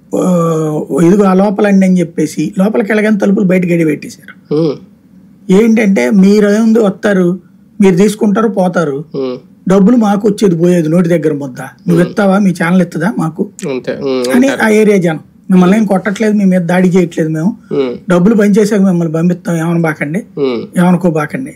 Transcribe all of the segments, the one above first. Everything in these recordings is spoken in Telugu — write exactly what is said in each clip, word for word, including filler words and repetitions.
ఇదిగో ఆ లోపలండి అని చెప్పేసి లోపలికి వెళ్ళగానే తలుపులు బయట గడి పెట్టేశారు. ఏంటంటే మీరు ఏముంది వస్తారు, మీరు తీసుకుంటారు, పోతారు, డబ్బులు మాకు వచ్చేది పోయేది నోటి దగ్గర ముద్ద, నువ్వు ఎత్తావా, మీ ఛానల్ ఎత్తదా మాకు అని ఆ ఏరియా జనం. మిమ్మల్ని ఏం కొట్టట్లేదు, మీ మీద దాడి చేయట్లేదు, మేము డబ్బులు పనిచేసాక మిమ్మల్ని పంపిస్తాం, ఏమని బాకండి, ఏమనుకో బాకండి.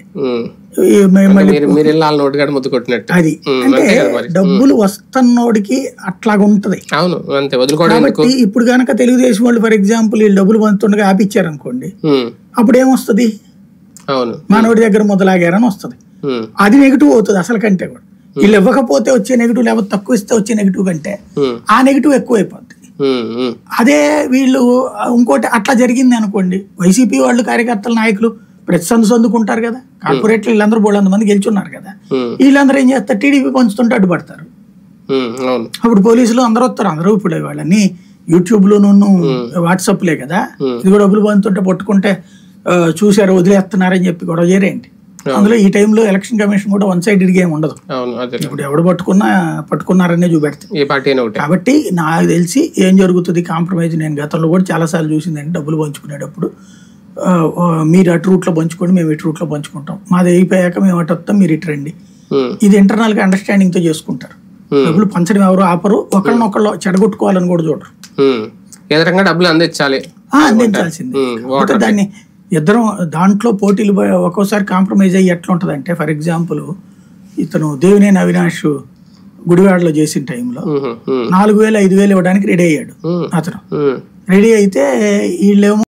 అది అంటే డబ్బులు వస్తున్నోడికి అట్లాగా ఉంటది. కాబట్టి ఇప్పుడు గనక తెలుగుదేశం వాళ్ళు ఫర్ ఎగ్జాంపుల్ వీళ్ళు డబ్బులు పంచుతుండగా ఆపిచ్చారు అనుకోండి, అప్పుడు ఏమొస్తుంది, మా నోటి దగ్గర మొదలాగారని వస్తుంది. అది నెగిటివ్ అవుతుంది అసలు కంటే కూడా. వీళ్ళు ఇవ్వకపోతే వచ్చే నెగిటివ్, లేకపోతే తక్కువ ఇస్తే వచ్చే నెగిటివ్ కంటే ఆ నెగిటివ్ ఎక్కువ అయిపోద్ది. అదే వీళ్ళు ఇంకోటి అట్లా జరిగింది అనుకోండి, వైసీపీ వాళ్ళు కార్యకర్తల నాయకులు ప్రతి సందు సందుకుంటారు కదా, కార్పొరేట్లు వీళ్ళందరూ బోళ్ళంత మంది గెలుచున్నారు కదా, వీళ్ళందరూ ఏం చేస్తారు, టీడీపీ పంచుతుంటే అడ్డుపడతారు. అప్పుడు పోలీసులు అందరూ వస్తారు, అందరూ ఇప్పుడు వాళ్ళని యూట్యూబ్ లోనూ వాట్సాప్లే కదా, ఇది కూడా డబ్బులు పంచుతుంటే పట్టుకుంటే చూసారు వదిలేస్తున్నారని చెప్పి గొడవ చేయరేంటి. అందులో ఈ టైంలో ఎలక్షన్ కమిషన్ కూడా వన్ సైడ్ గేమ్ ఉండదు. ఇప్పుడు ఎవడు పట్టుకున్నా పట్టుకున్నారనే చూపెడతారు. కాబట్టి నాకు తెలిసి ఏం జరుగుతుంది కాంప్రమైజ్, నేను గతంలో కూడా చాలా సార్లు చూసిందండి, డబ్బులు పంచుకునేటప్పుడు మీరు అటు రూట్ లో పంచుకోండి, మేము ఇటు రూట్ లో పంచుకుంటాం, మాది అయిపోయాక మేము అటు వస్తాం, మీరు ఇటు రండి. ఇది ఇంటర్నల్ గా అండర్స్టాండింగ్ తో చేసుకుంటారు. డబ్బులు పంచడం ఎవరు ఆపరు, ఒకళ్ళనొకళ్ళు చెడగొట్టుకోవాలని కూడా చూడరు. డబ్బులు అందించాలి, అందించాల్సిందే. దాన్ని ఇద్దరం దాంట్లో పోటీలు ఒక్కోసారి కాంప్రమైజ్ అయ్యి ఎట్లా ఉంటుంది అంటే, ఫర్ ఎగ్జాంపుల్ ఇతను దేవినేని అవినాష్ గుడివాడలో చేసిన టైంలో నాలుగు వేలు ఐదు వేలు ఇవ్వడానికి రెడీ అయ్యాడు అతను. రెడీ అయితే వీళ్ళేమో